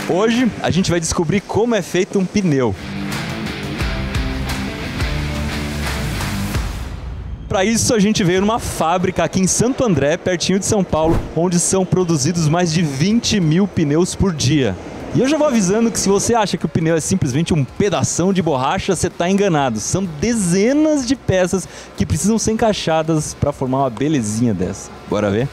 Hoje a gente vai descobrir como é feito um pneu. Para isso a gente veio numa fábrica aqui em Santo André, pertinho de São Paulo, onde são produzidos mais de 20 mil pneus por dia. E eu já vou avisando que se você acha que o pneu é simplesmente um pedação de borracha, você está enganado. São dezenas de peças que precisam ser encaixadas para formar uma belezinha dessa. Bora ver?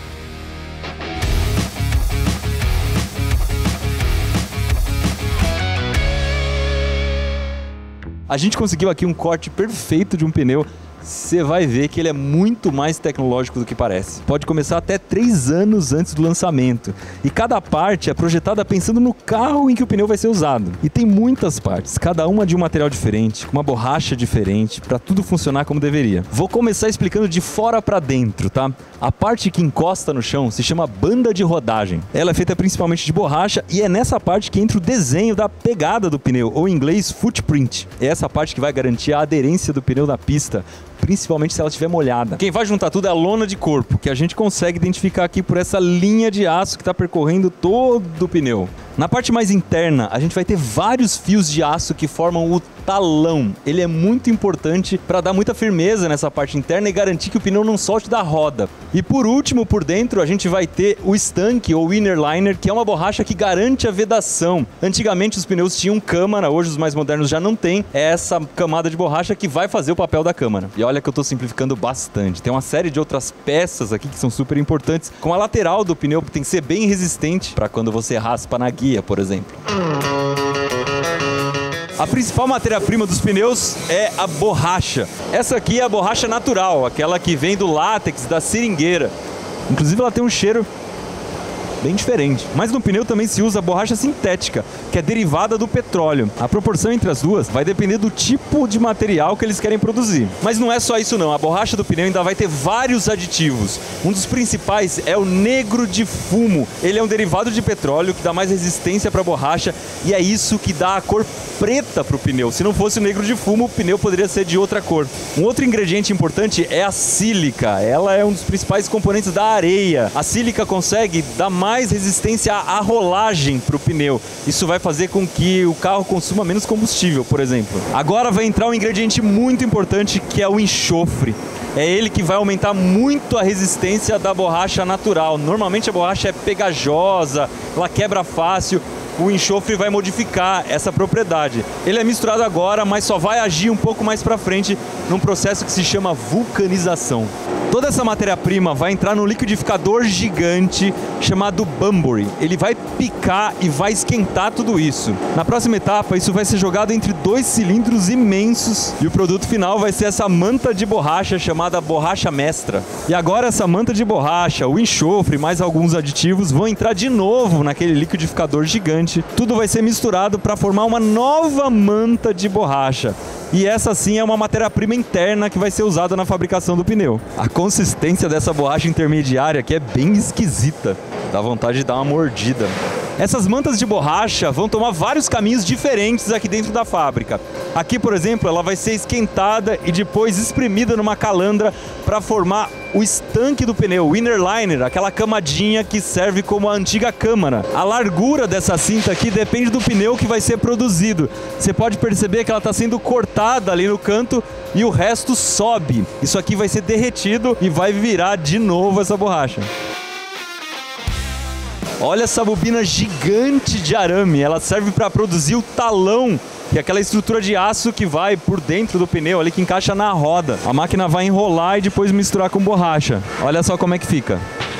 A gente conseguiu aqui um corte perfeito de um pneu. Você vai ver que ele é muito mais tecnológico do que parece. Pode começar até 3 anos antes do lançamento. E cada parte é projetada pensando no carro em que o pneu vai ser usado. E tem muitas partes, cada uma de um material diferente, com uma borracha diferente, para tudo funcionar como deveria. Vou começar explicando de fora para dentro, tá? A parte que encosta no chão se chama banda de rodagem. Ela é feita principalmente de borracha e é nessa parte que entra o desenho da pegada do pneu, ou em inglês footprint. É essa parte que vai garantir a aderência do pneu na pista, principalmente se ela estiver molhada. Quem vai juntar tudo é a lona de corpo, que a gente consegue identificar aqui por essa linha de aço que está percorrendo todo o pneu. Na parte mais interna, a gente vai ter vários fios de aço que formam o talão. Ele é muito importante para dar muita firmeza nessa parte interna e garantir que o pneu não solte da roda. E por último, por dentro, a gente vai ter o estanque ou inner liner, que é uma borracha que garante a vedação. Antigamente os pneus tinham câmara, hoje os mais modernos já não têm. É essa camada de borracha que vai fazer o papel da câmara. E olha que eu estou simplificando bastante. Tem uma série de outras peças aqui que são super importantes, como a lateral do pneu, que tem que ser bem resistente para quando você raspa na guia, por exemplo. A principal matéria-prima dos pneus é a borracha. Essa aqui é a borracha natural, aquela que vem do látex, da seringueira. Inclusive ela tem um cheiro bem diferente. Mas no pneu também se usa a borracha sintética, que é derivada do petróleo. A proporção entre as duas vai depender do tipo de material que eles querem produzir. Mas não é só isso não, a borracha do pneu ainda vai ter vários aditivos. Um dos principais é o negro de fumo. Ele é um derivado de petróleo que dá mais resistência para a borracha e é isso que dá a cor preta para o pneu. Se não fosse o negro de fumo, o pneu poderia ser de outra cor. Um outro ingrediente importante é a sílica. Ela é um dos principais componentes da areia. A sílica consegue dar mais resistência à rolagem para o pneu. Isso vai fazer com que o carro consuma menos combustível, por exemplo. Agora vai entrar um ingrediente muito importante, que é o enxofre. É ele que vai aumentar muito a resistência da borracha natural. Normalmente a borracha é pegajosa, ela quebra fácil. O enxofre vai modificar essa propriedade. Ele é misturado agora, mas só vai agir um pouco mais para frente num processo que se chama vulcanização. Toda essa matéria-prima vai entrar num liquidificador gigante chamado Bunbury. Ele vai picar e vai esquentar tudo isso. Na próxima etapa, isso vai ser jogado entre 2 cilindros imensos e o produto final vai ser essa manta de borracha chamada borracha mestra. E agora essa manta de borracha, o enxofre, mais alguns aditivos vão entrar de novo naquele liquidificador gigante. Tudo vai ser misturado para formar uma nova manta de borracha. E essa sim é uma matéria-prima interna que vai ser usada na fabricação do pneu. A consistência dessa borracha intermediária aqui é bem esquisita. Dá vontade de dar uma mordida. Essas mantas de borracha vão tomar vários caminhos diferentes aqui dentro da fábrica. Aqui, por exemplo, ela vai ser esquentada e depois espremida numa calandra para formar o estanque do pneu, o inner liner, aquela camadinha que serve como a antiga câmara. A largura dessa cinta aqui depende do pneu que vai ser produzido. Você pode perceber que ela está sendo cortada ali no canto e o resto sobe. Isso aqui vai ser derretido e vai virar de novo essa borracha. Olha essa bobina gigante de arame, ela serve para produzir o talão, que é aquela estrutura de aço que vai por dentro do pneu ali, que encaixa na roda. A máquina vai enrolar e depois misturar com borracha. Olha só como é que fica.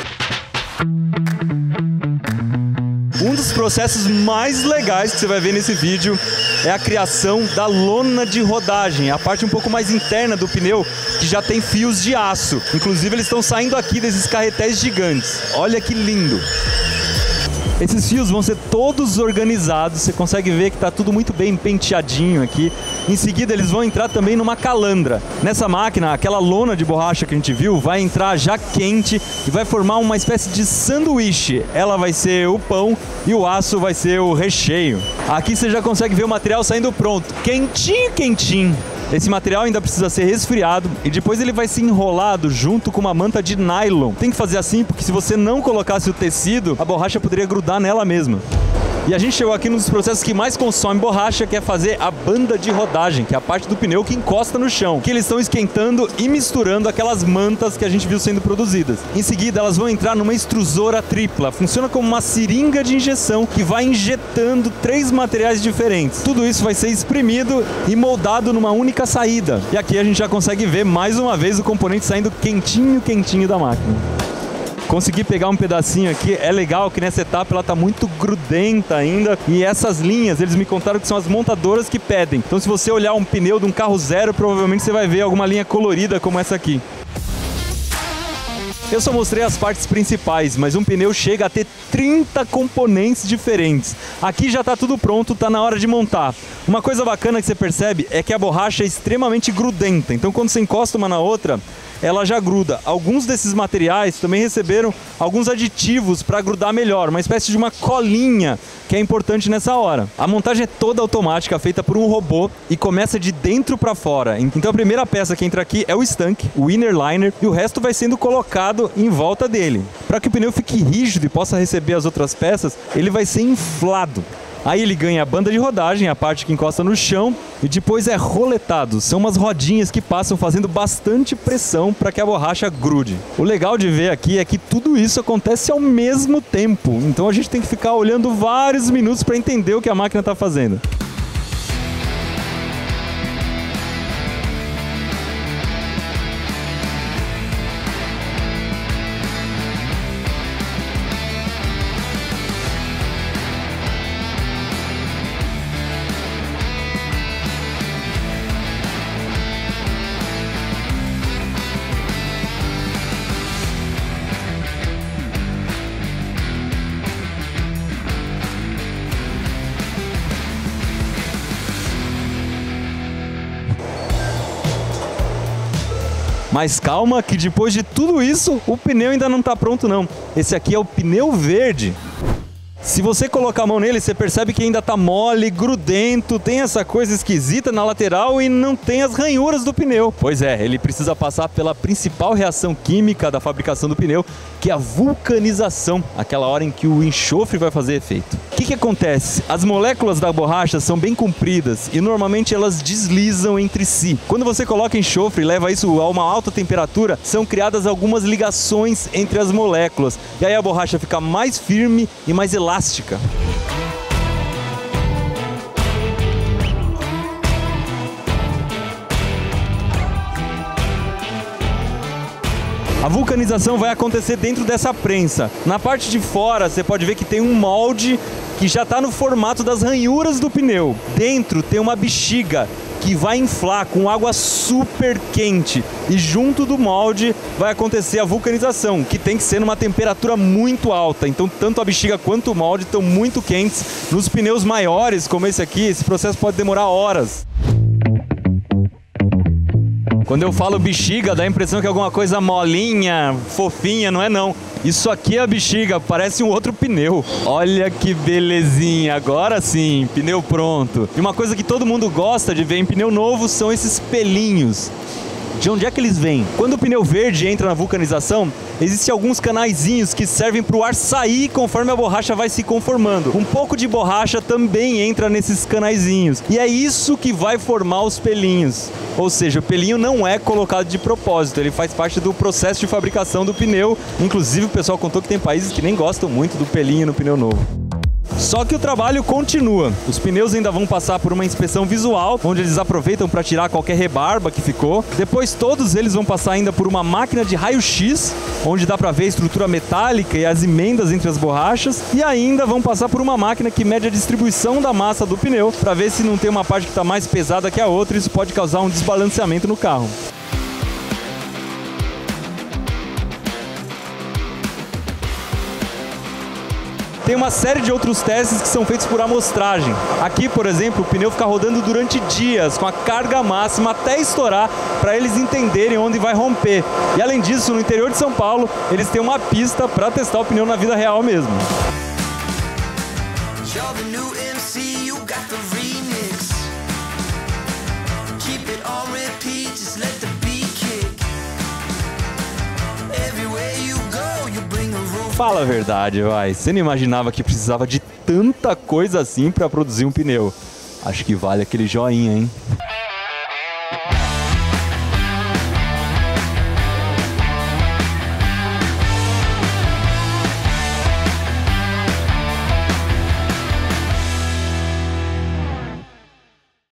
Um dos processos mais legais que você vai ver nesse vídeo é a criação da lona de rodagem, a parte um pouco mais interna do pneu, que já tem fios de aço. Inclusive eles estão saindo aqui desses carretéis gigantes. Olha que lindo! Esses fios vão ser todos organizados, você consegue ver que está tudo muito bem penteadinho aqui. Em seguida eles vão entrar também numa calandra. Nessa máquina, aquela lona de borracha que a gente viu vai entrar já quente e vai formar uma espécie de sanduíche. Ela vai ser o pão e o aço vai ser o recheio. Aqui você já consegue ver o material saindo pronto, quentinho, quentinho. Esse material ainda precisa ser resfriado e depois ele vai ser enrolado junto com uma manta de nylon. Tem que fazer assim porque se você não colocasse o tecido, a borracha poderia grudar nela mesma. E a gente chegou aqui num dos processos que mais consome borracha, que é fazer a banda de rodagem, que é a parte do pneu que encosta no chão, que eles estão esquentando e misturando aquelas mantas que a gente viu sendo produzidas. Em seguida, elas vão entrar numa extrusora tripla. Funciona como uma seringa de injeção que vai injetando 3 materiais diferentes. Tudo isso vai ser espremido e moldado numa única saída. E aqui a gente já consegue ver mais uma vez o componente saindo quentinho, quentinho da máquina. Consegui pegar um pedacinho aqui, é legal que nessa etapa ela tá muito grudenta ainda, e essas linhas, eles me contaram que são as montadoras que pedem. Então se você olhar um pneu de um carro zero, provavelmente você vai ver alguma linha colorida como essa aqui. Eu só mostrei as partes principais, mas um pneu chega a ter 30 componentes diferentes. Aqui já está tudo pronto, está na hora de montar. Uma coisa bacana que você percebe é que a borracha é extremamente grudenta, então quando você encosta uma na outra, ela já gruda. Alguns desses materiais também receberam alguns aditivos para grudar melhor, uma espécie de uma colinha que é importante nessa hora. A montagem é toda automática, feita por um robô e começa de dentro para fora. Então a primeira peça que entra aqui é o estanque, o inner liner, e o resto vai sendo colocado em volta dele. Para que o pneu fique rígido e possa receber as outras peças, ele vai ser inflado. Aí ele ganha a banda de rodagem, a parte que encosta no chão, e depois é roletado. São umas rodinhas que passam fazendo bastante pressão para que a borracha grude. O legal de ver aqui é que tudo isso acontece ao mesmo tempo. Então a gente tem que ficar olhando vários minutos para entender o que a máquina está fazendo. Mas calma que depois de tudo isso, o pneu ainda não está pronto não. Esse aqui é o pneu verde. Se você colocar a mão nele, você percebe que ainda está mole, grudento, tem essa coisa esquisita na lateral e não tem as ranhuras do pneu. Pois é, ele precisa passar pela principal reação química da fabricação do pneu, que é a vulcanização, aquela hora em que o enxofre vai fazer efeito. O que acontece? As moléculas da borracha são bem compridas e normalmente elas deslizam entre si. Quando você coloca enxofre e leva isso a uma alta temperatura, são criadas algumas ligações entre as moléculas. E aí a borracha fica mais firme e mais elástica. A vulcanização vai acontecer dentro dessa prensa. Na parte de fora, você pode ver que tem um molde que já está no formato das ranhuras do pneu. Dentro tem uma bexiga que vai inflar com água super quente. E junto do molde vai acontecer a vulcanização, que tem que ser numa temperatura muito alta. Então, tanto a bexiga quanto o molde estão muito quentes. Nos pneus maiores, como esse aqui, esse processo pode demorar horas. Quando eu falo bexiga, dá a impressão que é alguma coisa molinha, fofinha, não é não. Isso aqui é a bexiga, parece um outro pneu. Olha que belezinha, agora sim, pneu pronto. E uma coisa que todo mundo gosta de ver em pneu novo são esses pelinhos. De onde é que eles vêm? Quando o pneu verde entra na vulcanização, existem alguns canaizinhos que servem para o ar sair conforme a borracha vai se conformando. Um pouco de borracha também entra nesses canaizinhos. E é isso que vai formar os pelinhos. Ou seja, o pelinho não é colocado de propósito, ele faz parte do processo de fabricação do pneu. Inclusive o pessoal contou que tem países que nem gostam muito do pelinho no pneu novo. Só que o trabalho continua. Os pneus ainda vão passar por uma inspeção visual, onde eles aproveitam para tirar qualquer rebarba que ficou. Depois todos eles vão passar ainda por uma máquina de raio-x, onde dá para ver a estrutura metálica e as emendas entre as borrachas. E ainda vão passar por uma máquina que mede a distribuição da massa do pneu, para ver se não tem uma parte que está mais pesada que a outra, e isso pode causar um desbalanceamento no carro. Tem uma série de outros testes que são feitos por amostragem. Aqui, por exemplo, o pneu fica rodando durante dias, com a carga máxima até estourar, para eles entenderem onde vai romper. E além disso, no interior de São Paulo, eles têm uma pista para testar o pneu na vida real mesmo. Everywhere you go, you bring a Fala a verdade, vai. Você não imaginava que precisava de tanta coisa assim para produzir um pneu? Acho que vale aquele joinha, hein?